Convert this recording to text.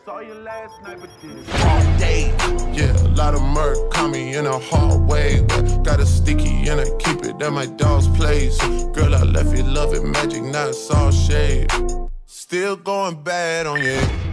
Saw you last night, but did it all day. Yeah, a lot of murk caught me in a hard way. Got a sticky and I keep it at my dog's place. Girl, I left you love it, magic, not all shade. Still going bad on you.